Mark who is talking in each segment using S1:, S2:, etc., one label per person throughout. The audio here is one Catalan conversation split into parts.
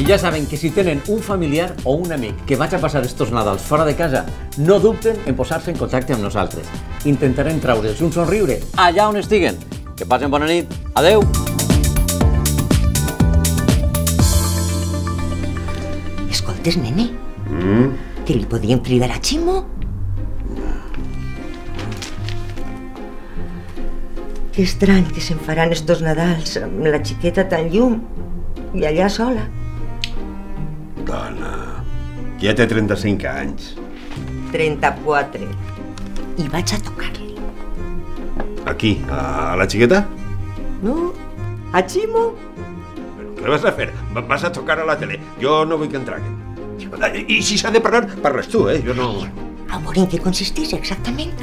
S1: I ja saben que si tenen un familiar o un amic que vaig a passar estos Nadals fora de casa, no dubten en posar-se en contacte amb nosaltres. Intentarem traure'ls un somriure allà on estiguen. Que passen bona nit. Adeu!
S2: Escoltes, nene, que li podríem cridar a Ximo? Que estrany que se'n faran estos Nadals amb la xiqueta tan llum i allà sola.
S3: Dona, ja té 35 anys.
S2: 34. I vaig a tocar-li.
S3: Aquí, a la xiqueta?
S2: No, a Ximo.
S3: Què vas a fer? Vas a tocar a la tele. Jo no vull que en traguen. I si s'ha de parlar, parles tu, Jo no...
S2: A veure en què consisteix exactament.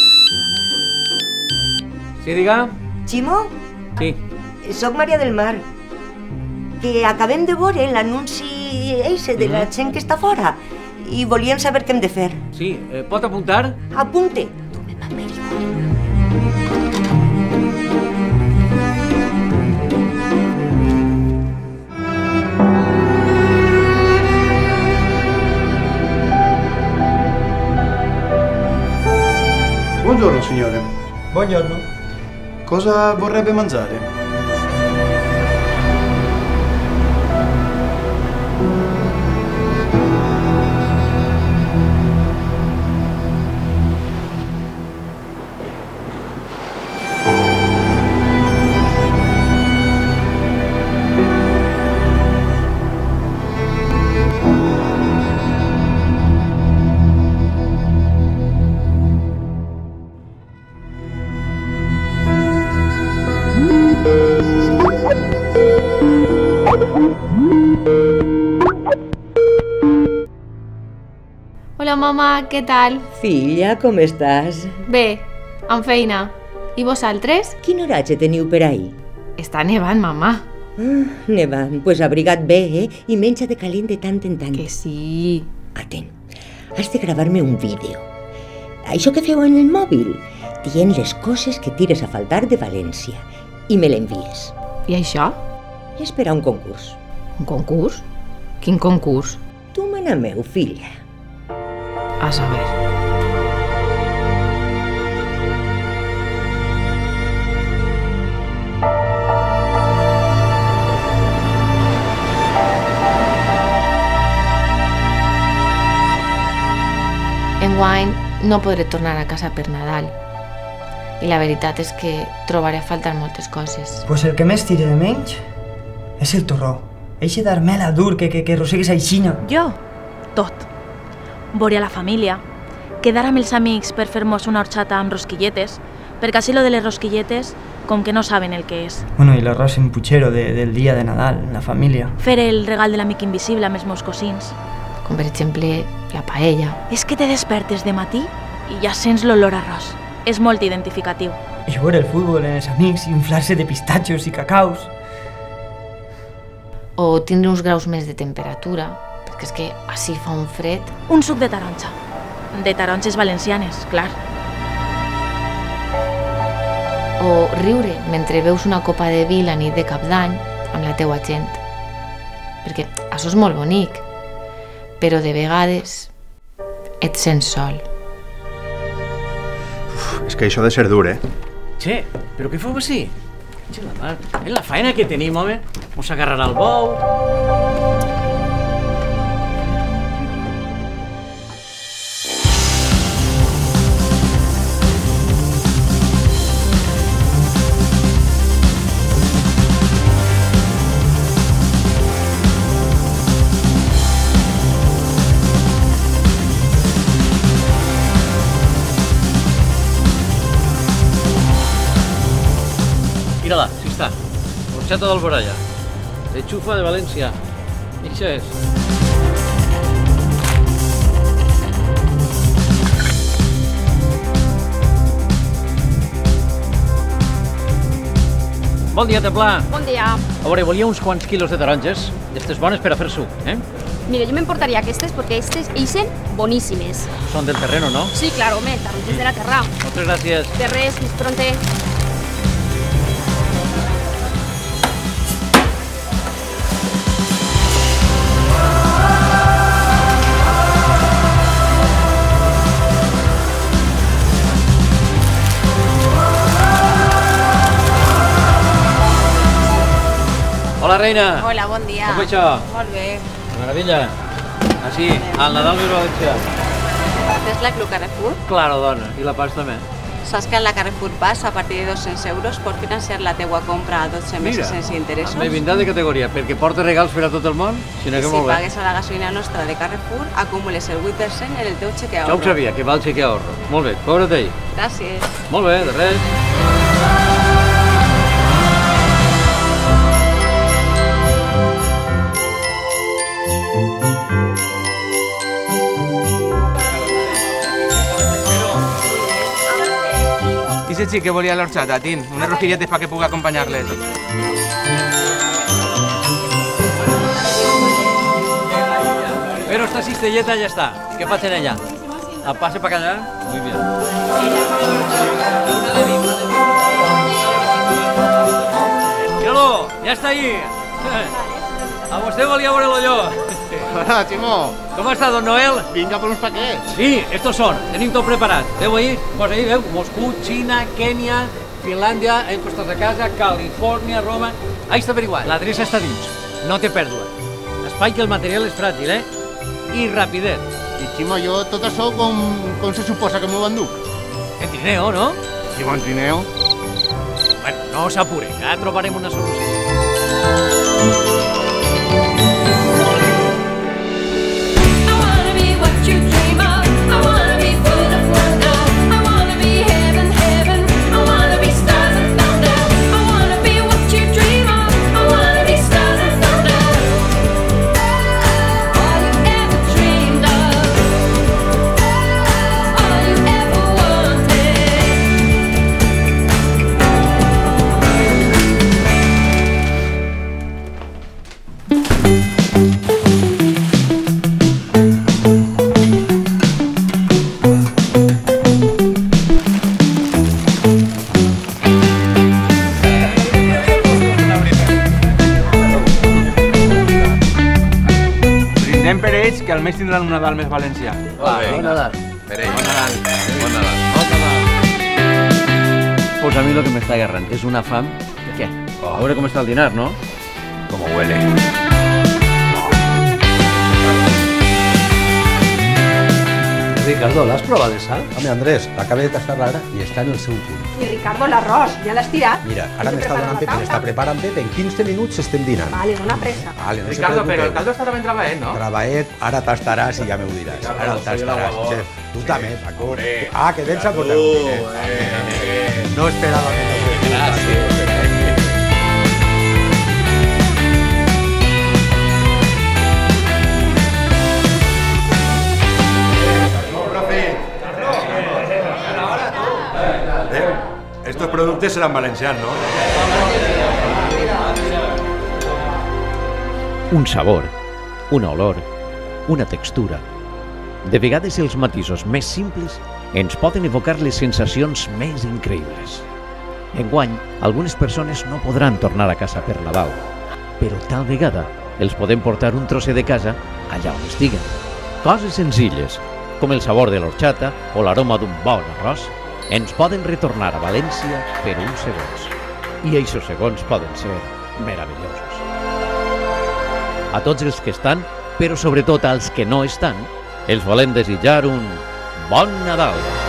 S1: Sí, diga?
S2: Ximo?
S1: Sí.
S2: Soc Maria del Mar. Que acabem de veure l'anunci eixe de la gent que està fora i volíem saber què hem de fer.
S1: Sí, pot apuntar?
S2: Apunte. Tu me m'averigua.
S4: Buongiorno signore.
S5: Buongiorno.
S4: Cosa vorrebbe mangiare?
S6: Hola, mamà, què tal?
S2: Filla, com estàs?
S6: Bé, amb feina. I vosaltres?
S2: Quin oratge teniu per ahir?
S6: Està nevant, mamà.
S2: Nevant, pues abriga't bé, I menja de calent de tant en tant.
S6: Que sí.
S2: Atent, has de gravar-me un vídeo. Això que feu en el mòbil, dient les coses que tires a faltar de València. I me l'envies.
S6: I això?
S2: És per a un concurs.
S6: Un concurs? Quin concurs?
S2: Tu mana meu, filla.
S6: A saber. Enguany no podré tornar a casa per Nadal. I la veritat és que trobaré a faltar moltes coses.
S5: Pues el que més tire de menys és el torró. Eixe d'armela dur que arrossegues aixina.
S7: Jo, tot. Veure a la família, quedar amb els amics per fer-nos una horxata amb rosquilletes, perquè així lo de les rosquilletes, com que no saben el que és.
S5: Bueno, i l'arròs en puchero del dia de Nadal, en la família.
S7: Fer el regal de l'amic invisible amb els meus cosins.
S6: Com per exemple la paella.
S7: És que te despertes de matí i ja sents l'olor a arròs. És molt identificatiu.
S5: I veure el futbol en els amics i inflar-se de pistatxos i cacaus.
S6: O tindre uns graus més de temperatura, perquè és que així fa un fred.
S7: Un suc de taronja. De taronges valencianes, clar.
S6: O riure mentre veus una copa de vi la nit de Cap d'Any amb la teua gent. Perquè això és molt bonic, però de vegades et sents sol.
S3: És que això ha de ser dur,
S1: Che, però què feu així? Che, la mar, la faena que tenim, home. Mos agarrarà el bou. Mira-la, sí està. Horxata d'Alboralla. De xufa de València. Això és. Bon dia, Teplà.
S8: Bon dia.
S1: A veure, volia uns quants quilos de taronges. Estes bones per a fer suc,
S8: Mira, yo me importaría que porque ixen boníssimes.
S1: Són del terreno, no?
S8: Sí, claro, home, taronges de la terra.
S1: Moltes gràcies.
S8: De res, fins pronte.
S1: Hola, reina.
S9: Hola, bon dia.
S1: Com va això?
S9: Molt bé.
S1: Meravella. Així, al Nadal més València.
S9: Tens la Club Carrefour?
S1: Claro, dona. I la pas també.
S9: Saps que en la Carrefour Pass, a partir de 200 euros, pots financiar la teua compra a 12 mesos sense interessos?
S1: M'he vindat de categoria, perquè porta regals per a tot el món, sinó que
S9: Si
S1: molt bé.
S9: pagues a la gasolina nostra de Carrefour, acumules el 8% en el teu xeque ahorro.
S1: Ja ho sabia, que val xeque ahorro. Molt bé, cobra-te-hi.
S9: Gràcies.
S1: Molt bé, de res.
S10: I ese xic que volia l'orxata, Tin, unes rosquilletes para que pugui acompanyar-les.
S1: Pero esta cistelleta ya está. ¿Qué pasa en ella? Pase para allá. Muy bien. Míralo, ya está ahí. A vostè volia veure-lo jo.
S11: Hola, Ximo.
S1: Com està, don Noel?
S11: Vinga per uns paquets.
S1: Sí, estos son. Tenim tot preparat. Veu ahí? Pues ahí, veu? Moscú, Xina, Kènia, Finlàndia, en costes de casa, Califòrnia, Roma... Ahí està averiguat. L'adreça està dins. No té pèrdua. Espai que el material és fràgil, I rapidet.
S11: I, Ximo, jo tot això com se suposa que m'ho van dur?
S1: En trineo, no?
S11: Sí, bon trineo.
S1: Bueno, no s'apure, ja trobarem una solució.
S10: Brindem per ells, que almenys tindran un Nadal més valencià.
S1: Bon Nadal.
S3: Per ells. Bon Nadal.
S1: Pues a mí lo que me está agarrando es una fam. ¿Qué? A veure com està el dinar, ¿no?
S3: Como huele.
S12: Ricardo, l'has provat de sal?
S13: Home, Andrés, l'acabé de tastar ara i està en el seu punt.
S14: I Ricardo, l'arròs, ja l'has tirat?
S13: Mira, ara m'està donant Pep, m'està preparant Pep, en 15 minuts estem dinant.
S14: Vale, dona pressa.
S13: Vale, no
S10: Ricardo, però el caldo estarà ben treballet, no?
S13: Treballet, ara tastaràs i ja m'ho diràs. Ara el tastaràs. Tu també, Paco. Ah, que tens a portar un viner. No esperava que no fes. Gràcies.
S3: Estos productes seran valencians, no?
S1: Un sabor, una olor, una textura. De vegades els matisos més simples ens poden evocar les sensacions més increïbles. Enguany, algunes persones no podran tornar a casa per Nadal, però tal vegada els podem portar un trosset de casa allà on estiguen. Coses senzilles, com el sabor de l'orxata o l'aroma d'un bon arròs, ens poden retornar a València per uns segons. I aquests segons poden ser meravellosos. A tots els que estan, però sobretot als que no estan, els volem desitjar un bon Nadal.